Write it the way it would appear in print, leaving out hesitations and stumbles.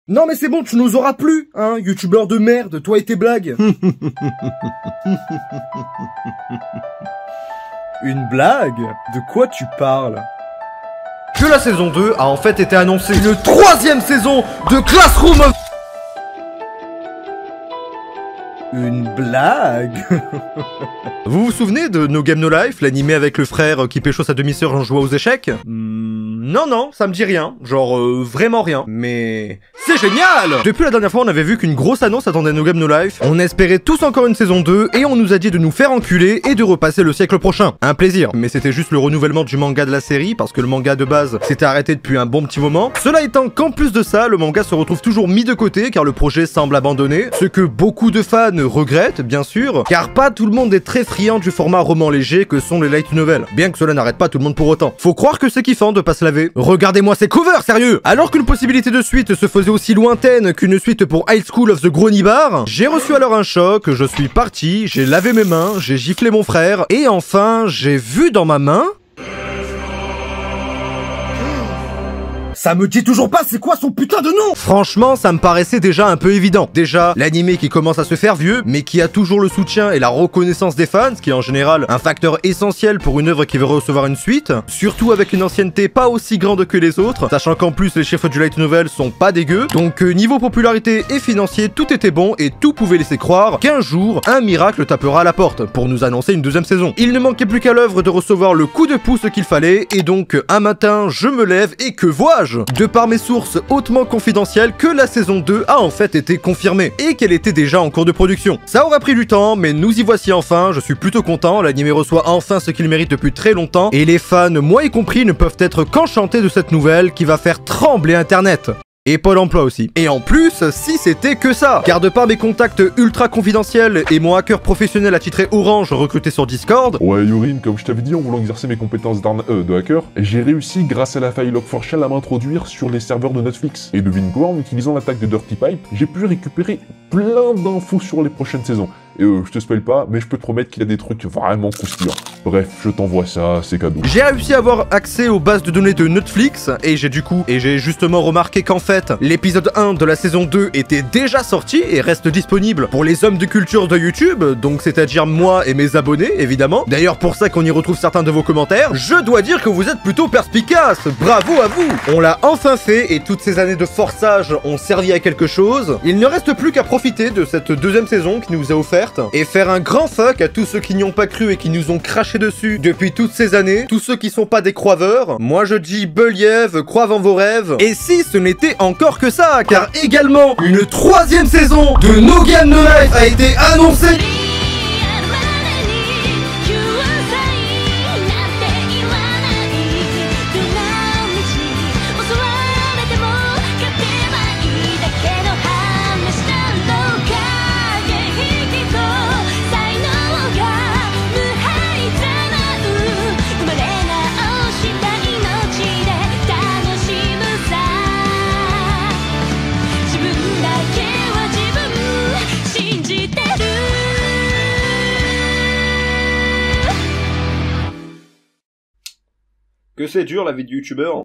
Non mais c'est bon, tu nous auras plus, hein, youtubeur de merde, toi et tes blagues. Une blague? De quoi tu parles? Que la saison 2 a en fait été annoncée. Une 3e saison de Classroom of... Une blague? Vous vous souvenez de No Game No Life, l'animé avec le frère qui pécho sa demi-sœur en jouant aux échecs? Non, ça me dit rien. Genre, vraiment rien. Mais... c'est génial! Depuis la dernière fois, on avait vu qu'une grosse annonce attendait No Game No Life. On espérait tous encore une saison 2, et on nous a dit de nous faire enculer et de repasser le siècle prochain. Un plaisir. Mais c'était juste le renouvellement du manga de la série, parce que le manga de base s'était arrêté depuis un bon petit moment. Cela étant qu'en plus de ça, le manga se retrouve toujours mis de côté, car le projet semble abandonné. Ce que beaucoup de fans regrettent, bien sûr, car pas tout le monde est très friand du format roman léger que sont les light novels. Bien que cela n'arrête pas tout le monde pour autant. Faut croire que c'est kiffant de pas se laver. Regardez-moi ces covers, sérieux! Alors qu'une possibilité de suite se faisait aussi lointaine qu'une suite pour High School of the Gronibar, j'ai reçu alors un choc, je suis parti, j'ai lavé mes mains, j'ai giflé mon frère, et enfin, j'ai vu dans ma main... Ça me dit toujours pas c'est quoi son putain de nom! Franchement, ça me paraissait déjà un peu évident. Déjà, l'animé qui commence à se faire vieux, mais qui a toujours le soutien et la reconnaissance des fans, ce qui est en général un facteur essentiel pour une œuvre qui veut recevoir une suite, surtout avec une ancienneté pas aussi grande que les autres, sachant qu'en plus les chiffres du light novel sont pas dégueux, donc niveau popularité et financier, tout était bon et tout pouvait laisser croire qu'un jour, un miracle tapera à la porte pour nous annoncer une 2e saison. Il ne manquait plus qu'à l'œuvre de recevoir le coup de pouce qu'il fallait, et donc un matin, je me lève et que vois-je? De par mes sources hautement confidentielles, que la saison 2 a en fait été confirmée, et qu'elle était déjà en cours de production. Ça aura pris du temps, mais nous y voici enfin, je suis plutôt content, l'anime reçoit enfin ce qu'il mérite depuis très longtemps, et les fans, moi y compris, ne peuvent être qu'enchantés de cette nouvelle qui va faire trembler internet. Et Pôle emploi aussi. Et en plus, si c'était que ça, car de par mes contacts ultra confidentiels et mon hacker professionnel attitré Orange recruté sur Discord... Ouais Yorin, comme je t'avais dit en voulant exercer mes compétences de hacker, j'ai réussi grâce à la faille Log4Shell à m'introduire sur les serveurs de Netflix. Et devine quoi, en utilisant l'attaque de Dirty Pipe, j'ai pu récupérer plein d'infos sur les prochaines saisons. Et je te spoil pas, mais je peux te promettre qu'il y a des trucs vraiment croustillants. Bref, je t'envoie ça, c'est cadeau. J'ai réussi à avoir accès aux bases de données de Netflix, et j'ai justement remarqué qu'en fait, l'épisode 1 de la saison 2 était déjà sorti et reste disponible pour les hommes de culture de YouTube, donc c'est-à-dire moi et mes abonnés, évidemment. D'ailleurs, pour ça qu'on y retrouve certains de vos commentaires, je dois dire que vous êtes plutôt perspicaces, bravo à vous! On l'a enfin fait, et toutes ces années de forçage ont servi à quelque chose. Il ne reste plus qu'à profiter de cette 2e saison qui nous est offerte, et faire un grand fuck à tous ceux qui n'y ont pas cru et qui nous ont craché dessus depuis toutes ces années, tous ceux qui sont pas des croiveurs. Moi je dis Believ, croivent en vos rêves. Et si ce n'était encore que ça, car également une 3e saison de No Game No Life a été annoncée. Que c'est dur la vie de youtubeur.